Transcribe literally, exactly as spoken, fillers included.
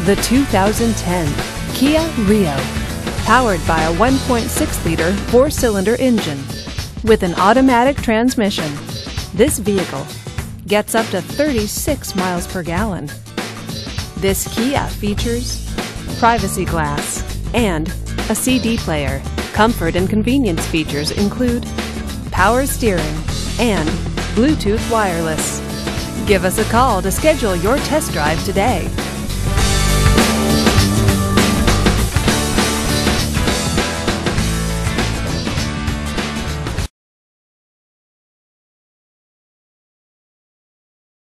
The two thousand ten Kia Rio, powered by a one point six liter four-cylinder engine with an automatic transmission. This vehicle gets up to thirty-six miles per gallon. This Kia features privacy glass and a C D player. Comfort and convenience features include power steering and Bluetooth wireless. Give us a call to schedule your test drive today.